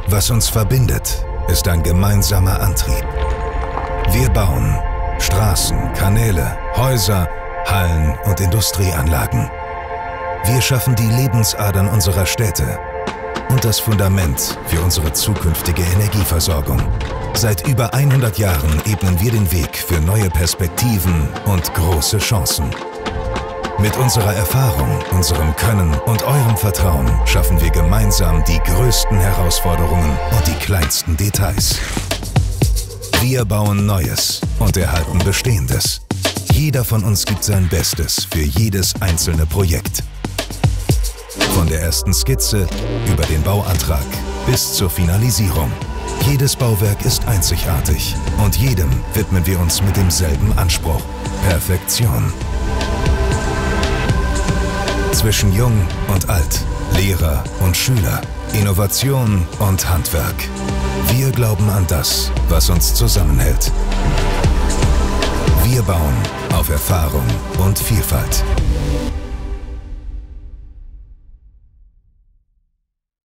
Was uns verbindet, ist ein gemeinsamer Antrieb. Wir bauen Straßen, Kanäle, Häuser, Hallen und Industrieanlagen. Wir schaffen die Lebensadern unserer Städte und das Fundament für unsere zukünftige Energieversorgung. Seit über 100 Jahren ebnen wir den Weg für neue Perspektiven und große Chancen. Mit unserer Erfahrung, unserem Können und eurem Vertrauen schaffen wir gemeinsam die größten Herausforderungen und die kleinsten Details. Wir bauen Neues und erhalten Bestehendes. Jeder von uns gibt sein Bestes für jedes einzelne Projekt. Von der ersten Skizze über den Bauantrag bis zur Finalisierung. Jedes Bauwerk ist einzigartig und jedem widmen wir uns mit demselben Anspruch: Perfektion. Zwischen Jung und Alt, Lehrer und Schüler, Innovation und Handwerk. Wir glauben an das, was uns zusammenhält. Wir bauen auf Erfahrung und Vielfalt.